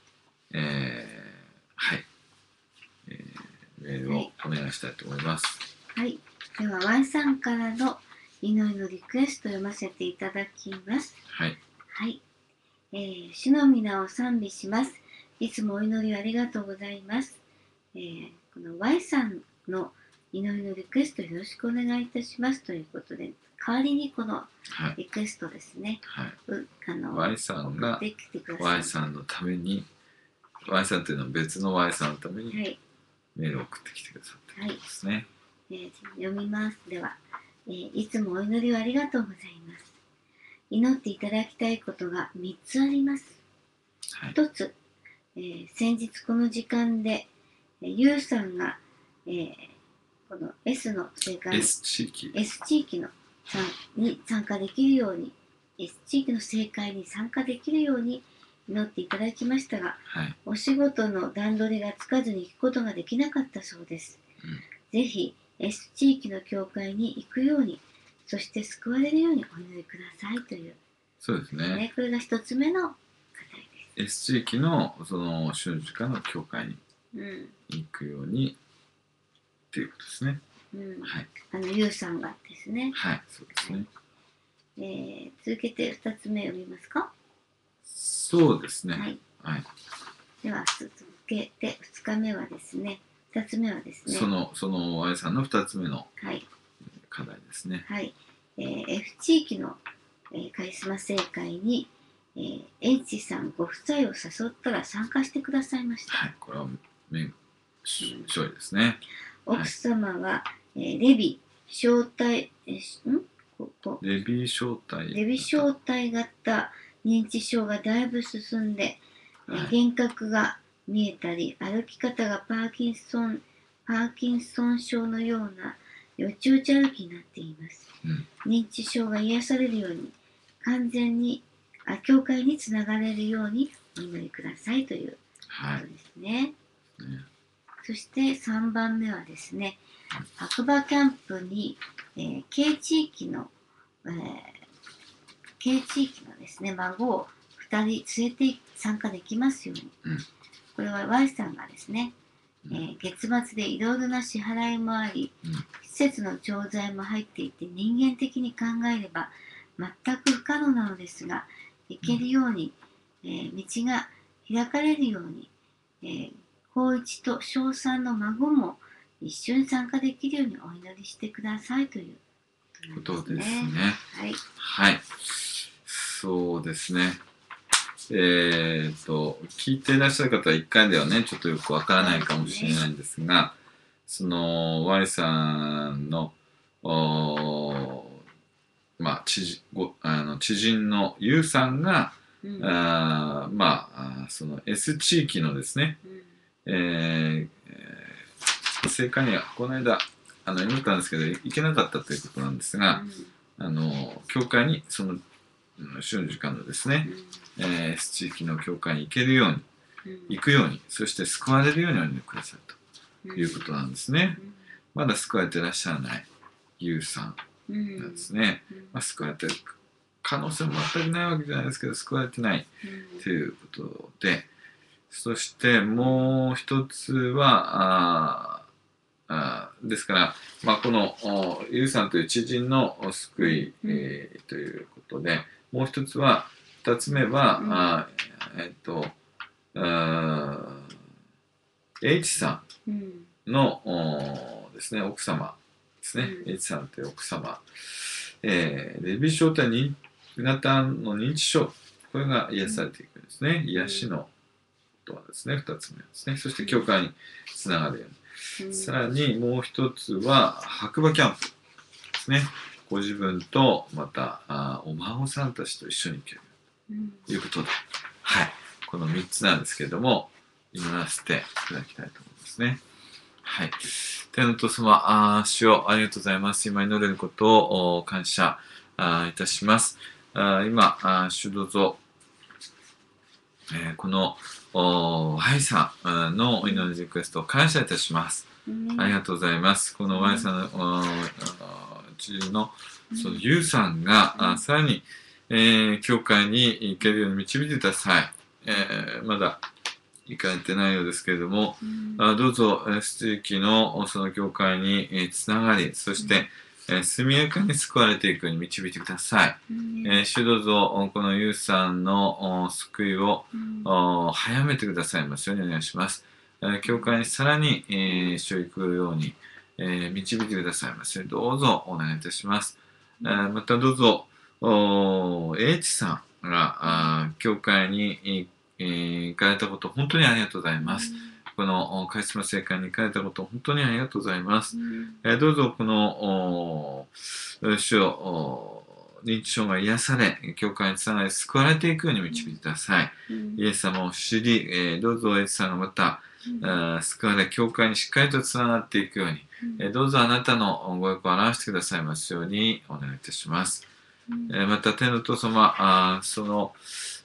はい、メールをお願いしたいと思います。 はい、では Y さんからの祈りのリクエストを読ませていただきます。 はい。 はい。主の皆を賛美します。いつもお祈りありがとうございます。この Y さんの祈りのリクエストよろしくお願いいたしますということで、代わりにこのリクエストですね。 Y さんが Y さんのために、Y さんというのは別の Y さんのためにメールを送ってきてくださっているんですね。 読みます。では、いつもお祈りをありがとうございます。祈っていただきたいことが3つあります。1つ、先日この時間で、ゆうさんが、この S の正解 S 地域のに参加できるように S 地域の正解に参加できるように祈っていただきましたが、 はい。 お仕事の段取りがつかずに行くことができなかったそうです。ぜひ S 地域の教会に行くように、そして救われるようにお祈りくださいという、 そうですね。 これが一つ目の課題で S 地域のその春秋家の教会にす。 行くようにっていうことですね。はい。 ユウさんがですね。 はい、そうですね。 続けて2つ目読みますか？ そうですね。 はい。 はい。 では続けて2日目はですね、2つ目はですね。 その Y さんの2つ目のはい課題ですね。 はい。F 地域の、カリスマ聖会に、H さんご夫妻を誘ったら参加してくださいました。 はい、これは勝利ですね。 奥様は、レビ招待、レビ招待型認知症がだいぶ進んで、幻覚が見えたり、歩き方がパーキンソン症のようなよちよち歩きになっています。認知症が癒されるように、完全に教会につながれるようにお祈りくださいということですね。そして3番目はですね、白馬キャンプに、K 地域のですね、孫を2人連れて参加できますように。これは Y さんがですね、月末でいろいろな支払いもあり、施設の調剤も入っていて人間的に考えれば全く不可能なのですが、行けるように、道が開かれるように、高一と小3の孫も一緒に参加できるようにお祈りしてくださいということですね。 はい。 はい。そうですね。聞いていらっしゃる方は1回ではね、ちょっとよくわからないかもしれないんですが、その Y さんの知人の U さんが、その S 地域のですね、聖火にはこの間祈ったんですけど行けなかったということなんですが、教会にその春秋間のですね、S 地域の教会に行けるように、行くように、そして救われるようにお祈りくださいということなんですね。まだ救われていらっしゃらない U さんなんですね。救われてる可能性も全くないわけじゃないですけど、救われてないということで、そしてもう一つはですから、このユウさんという知人の救い、ということで、もう一つは2つ目は、H さんのですね、奥様ですね、H さんという奥様、レビー小体型の認知症、これが癒されていくんですね。癒しのことはですね、2つ目ですね。そして教会につながるように。さらにもう一つは白馬キャンプですね。ご自分とまたお孫さんたちと一緒に行けるということで、はい、この3つなんですけれども、祈らせていただきたいと思いますね。はい。天のお父様、主よありがとうございます。今祈れることを感謝いたします。今、主どうぞ、このY さんのお祈りリクエストを感謝いたします。ありがとうございます。この Y さんの知人のその U さんがさらに、教会に行けるように導いてください。まだ行かれてないようですけれども、どうぞ地域のその教会につながり、そして速やかに救われていくように導いてください。主どうぞこのユウさんの救いを早めてくださいますようにお願いします。教会にさらに主を行くように導いてくださいますようにどうぞお願いいたします。またどうぞH さんが教会に行かれたこと本当にありがとうございます。このカリスマ聖会に行かれたこと本当にありがとうございます。どうぞこの主を認知症が癒され、教会につながり救われていくように導いてください。イエス様を知り、どうぞエスさんがまた救われ、教会にしっかりとつながっていくように、どうぞあなたのご欲を表してくださいますようにお願いいたします。また天のお父様、その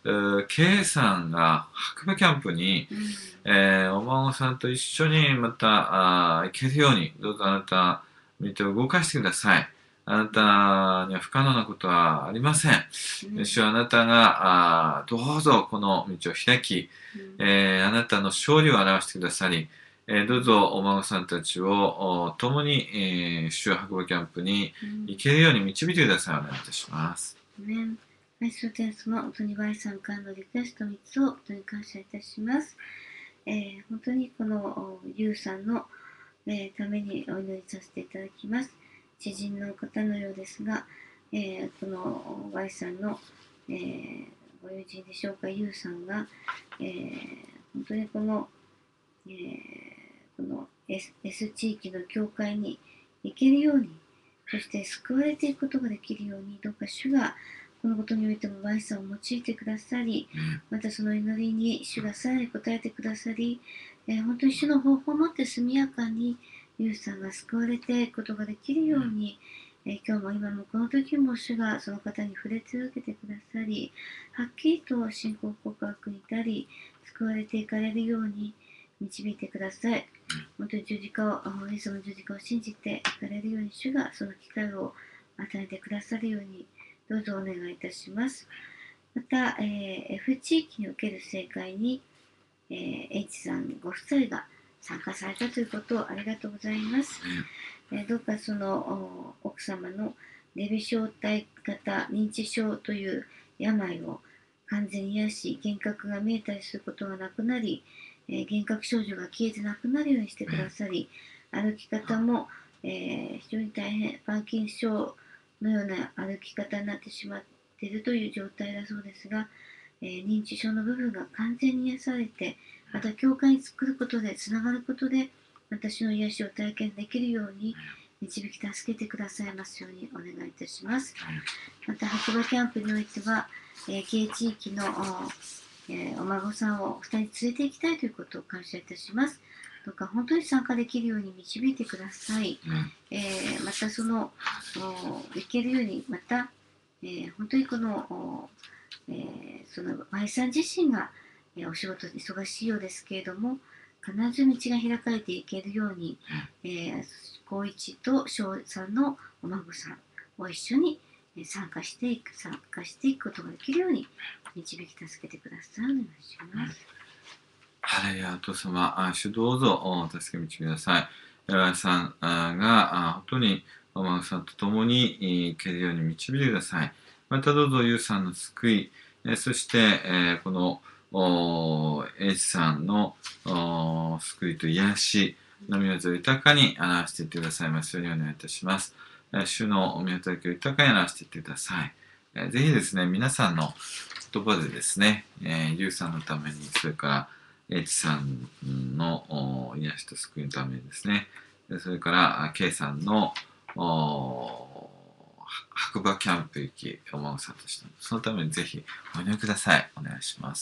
K さんが白馬キャンプに、お孫さんと一緒にまた行けるように、どうぞあなた、道を動かしてください。あなたには不可能なことはありません。主はあなたがどうぞこの道を開き、あなたの勝利を表してくださり、どうぞお孫さんたちを共に、主は白馬キャンプに行けるように導いてください。お願いいたします。 愛する天様、本当に Y さんからのリクエスト3つを本当に感謝いたします。本当にこのユウさんの、ためにお祈りさせていただきます。知人の方のようですが、この Y さんの、ご友人でしょうか、ユウさんが、本当にこの、S 地域の教会に行けるように、そして救われていくことができるように、どうか主がこのことにおいても Y さんを用いてくださり、またその祈りに主がさらに応えてくださり、本当に主の方法をもって速やかにユウさんが救われていくことができるように、今日も今もこの時も主がその方に触れ続けてくださり、はっきりと信仰告白に至り、救われていかれるように導いてください。本当に十字架を、イエスの十字架を信じていかれるように、主がその機会を与えてくださるように、どうぞお願いいたします。また、F 地域における政会に、H さんご夫妻が参加されたということをありがとうございます。どうかその奥様のレビ小体型認知症という病を完全に癒し、幻覚が見えたりすることがなくなり、幻覚症状が消えてなくなるようにしてくださり、歩き方も、非常に大変パーキン症のような歩き方になってしまっているという状態だそうですが、認知症の部分が完全に癒されて、また教会に作ることでつながることで、私の癒しを体験できるように導き助けてくださいますようにお願いいたします。また白馬キャンプにおいては、K 地域のお孫さんを2人連れて行きたいということを感謝いたします。どうか本当に参加できるように導いてください。またその行けるように、また、本当にこのその Y さん自身が、お仕事で忙しいようですけれども、必ず道が開かれていけるように、光一と翔さんのお孫さんを一緒に参加していくことができるように導き助けてください。お願いします。 ハレルヤ、お父様、主どうぞお助け導きください。岩井さんが本当にお孫さんと共に行けるように導いてください。またどうぞユウさんの救い、そしてこのH さんの救いと癒しの御業を豊かに表していってくださいますようにお願いいたします。主の御働きを豊かに表していってください。ぜひですね、皆さんの言葉でですね、ユウさんのために、それから H さんの癒しと救いのためにですね、それから K さんの白馬キャンプ行きお孫さんとしてそのためにぜひお祈りください。お願いします。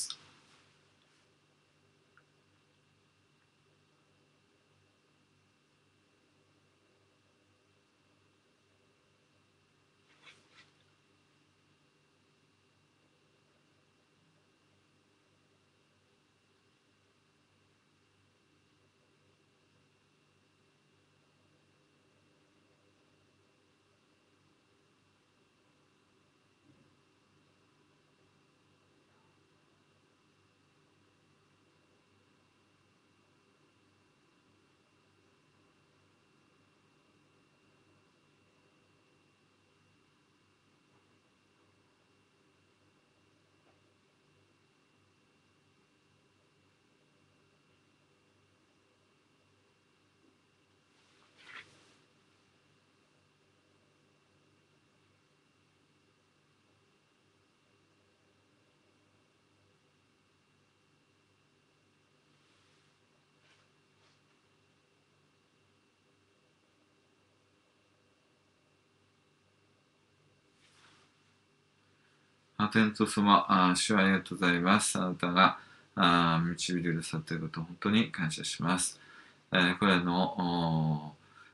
天父様、主はありがとうございます。あなたが導いてくださっていることを本当に感謝します。これらの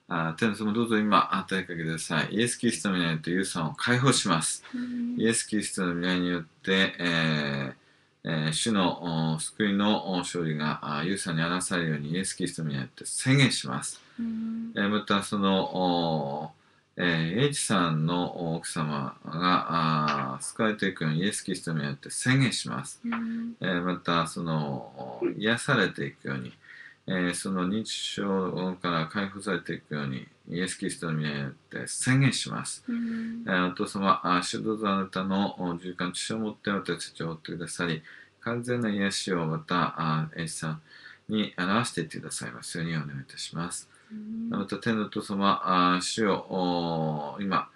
天の様どうぞ今与えかけてください。イエス・キリストの皆によってユウさんを解放します。イエス・キリストの皆によって、主の救いの勝利がユウさんに表されるようにイエス・キリストの皆によって宣言します。またそのH さんの奥様が救われていくようにイエス・キリストによって宣言します。またその癒されていくように、その認知症から解放されていくようにイエス・キリストの皆によって宣言します。お父様、主どうぞあなたの十字架の血を持って私たちを追ってくださり、完全な癒しをまた H さんに表していってくださいますようにお願いいたします。また天のお父様、主よ今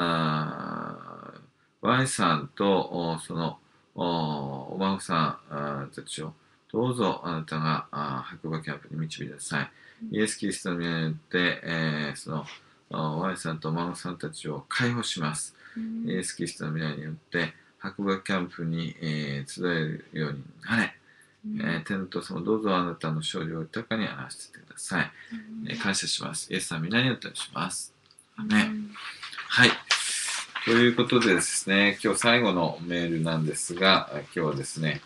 Y さんとそのお孫さんたちをどうぞあなたが白馬キャンプに導いてください。イエス・キリストの皆によって、そのY さんとお孫さんたちを解放します。イエス・キリストの皆によって白馬キャンプに、集えるようになれ。天のお父様どうぞあなたの勝利を豊かに表してください。感謝します。イエス様皆によってします。アメン。はい。ということでですね、今日最後のメールなんですが、今日はですね、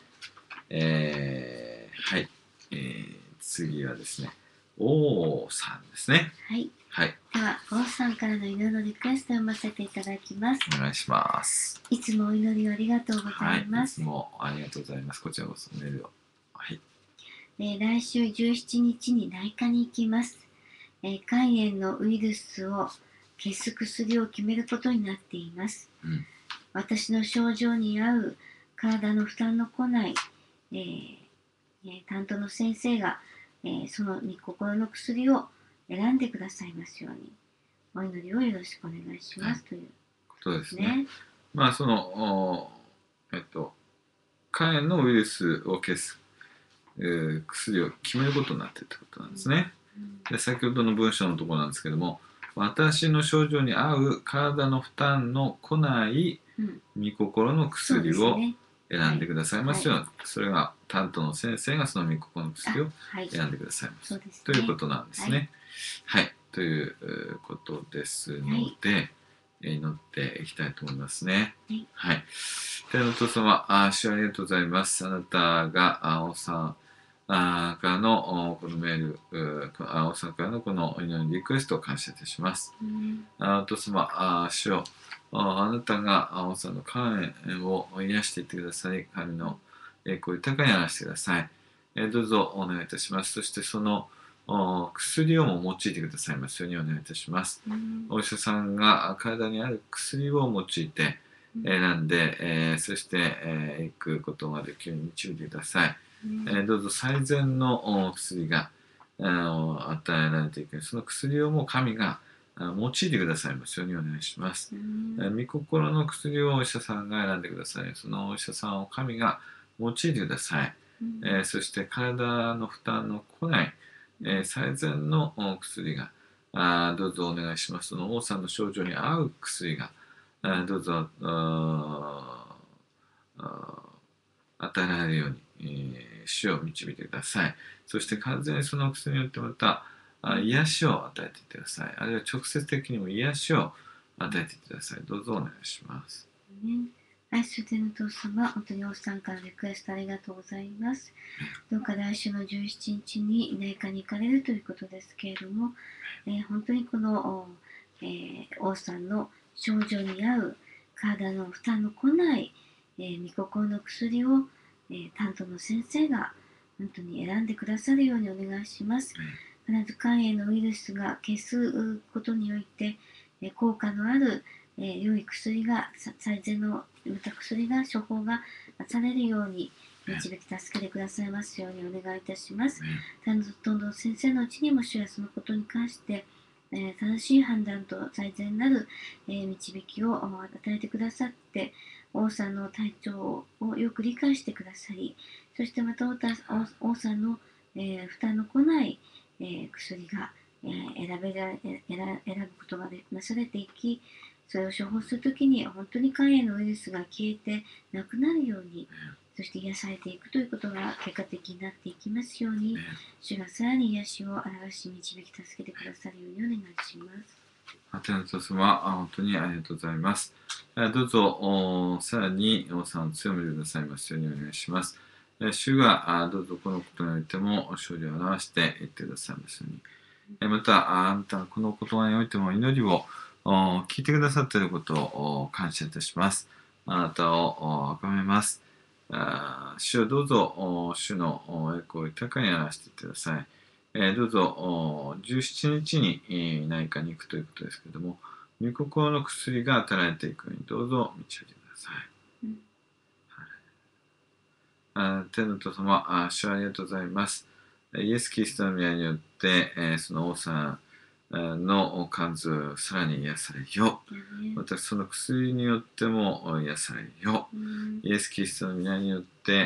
はい、次はですね、王さんですね。 はい。 はい。 では、王さんからの祈りのリクエストを読ませていただきます。 お願いします。 いつもお祈りをありがとうございます。 はい、いつもありがとうございます。こちらこそメールを。はい。 来週17日に内科に行きます。肝炎のウイルスを消す薬を決めることになっています。私の症状に合う体の負担の来ない、担当の先生が、その御心の薬を選んでくださいますようにお祈りをよろしくお願いします、ということですね。まあその肝炎のウイルスを消す、薬を決めることになっているということなんですね。で先ほどの文章のところなんですけども、私の症状に合う体の負担の来ない御心の薬を選んでくださいますように、それが担当の先生がその御心の薬を選んでくださいます、ということなんですね。はい、ということですので、祈っていきたいと思いますね。はい。天のお父様、主ありがとうございます。あなたが王さんからのこのメール、王さんからのこのお祈りのリクエストを感謝いたします。お父様、主よ、あなたが王さんの肝炎を癒していってくださり、神の栄光を豊かに表してください。どうぞお願いいたします。そしてその薬をも用いてくださいますようにお願いいたします。お医者さんが体にある薬を用いて選んで、そして行くことができるように導いてください。どうぞ最善の薬が与えられていく、その薬をもう神が用いてくださいますようにお願いします。御心の薬をお医者さんが選んでください。そのお医者さんを神が用いてください。そして体の負担の来ない、最善の薬がどうぞお願いします。その王さんの症状に合う薬がどうぞ与えられるように、主を導いてください。そして完全にその薬によってまた癒しを与えていってください。あるいは直接的にも癒しを与えていってください。どうぞお願いします。 来週天のお父様、本当に王さんからリクエストありがとうございます。どうか来週の17日に内科に行かれるということですけれども、本当にこの、王さんの症状に合う体の負担の来ない、御心の薬を、担当の先生が本当に選んでくださるようにお願いします。必ず肝炎のウイルスが消すことにおいて、効果のある、良い薬が、最善のまた薬が、処方がされるように導き助けてくださいますようにお願いいたします。担当の先生のうちにも主はそのことに関して、正しい判断と最善なる、導きを与えてくださって、王さんの体調をよく理解してくださり、そしてまた王さんの、負担の来ない、薬が、選ぶことがなされていき、それを処方するときに本当に肝炎のウイルスが消えてなくなるように、 そして癒されていくということが結果的になっていきますように、主がさらに癒しを表し導き助けてくださるようにお願いします。 天のお父様、本当にありがとうございます。どうぞさらに王さんを強めてくださいますようにお願いします。主がどうぞこのことにおいても勝利を表していってくださいますように。また、あなたはこの言葉においても祈りを聞いてくださっていることを感謝いたします。あなたを崇めます。主をどうぞ主の栄光を豊かに表していってください。どうぞ17日に内科に行くということですけれども、御心の薬が与えられていくようにどうぞ導いてください。天のお父様、主ありがとうございます。イエス・キリストの皆によって、その王さんの肝臓をさらに癒されるよう、またその薬によっても癒されるよう、イエス・キリストの皆によって、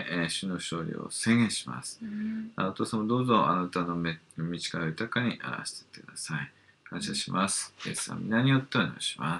主の勝利を宣言します。お父様どうぞあなたの道から豊かに表していってください。感謝します。イエスの皆によってお願いします。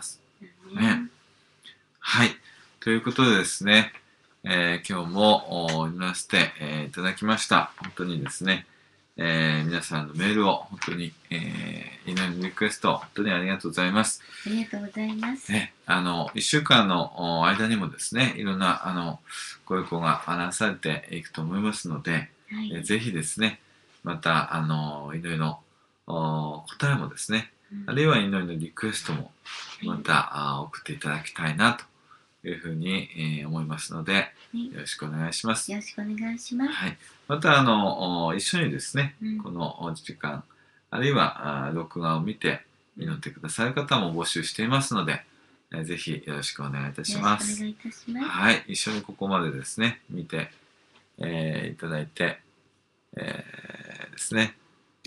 はい。ということでですね、今日も祈らせて、いただきました。本当にですね、皆さんのメールを本当に、祈りのリクエスト本当にありがとうございます。 ありがとうございます。 1週間の間にもですね、いろんなご意向が話されていくと思いますので、ぜひですね、また祈りの答えもですね、あるいは祈りのリクエストもまた送っていただきたいなというふうに思いますので、よろしくお願いします。 よろしくお願いします。 また一緒にですね、この時間、あるいは録画を見て祈ってくださる方も募集していますので、ぜひよろしくお願いいたします。 よろしくお願いいたします。 はい、一緒にここまでですね、見て、いただいて、ですね、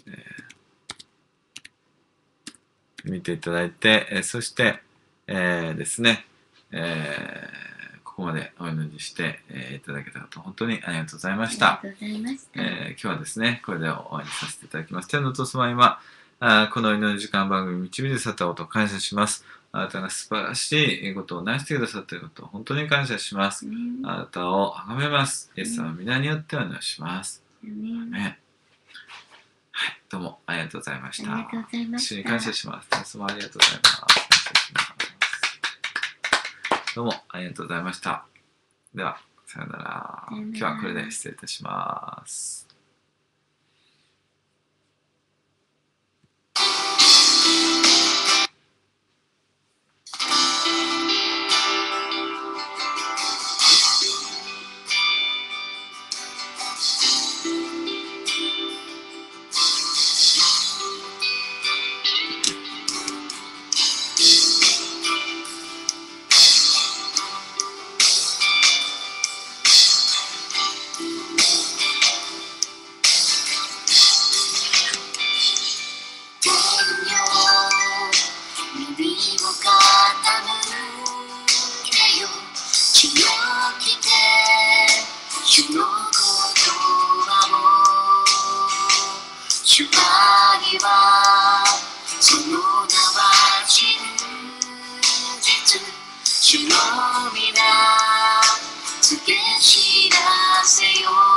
見ていただいて、そして、ですね、ここまでお祈りして、いただけたこと本当にありがとうございました。今日はですね、これで終わりさせていただきます。天のお父様、今、この祈りの時間番組導いてくださったことを感謝します。あなたが素晴らしいことをなしてくださっていることを本当に感謝します。あなたを崇めます。イエス様の皆によってお願いします。はい、どうもありがとうございました。主に感謝します。いつもありがとうございます。感謝します。どうもありがとうございました。では、さよなら。今日はこれで失礼いたします。 主の皆告げ知らせよ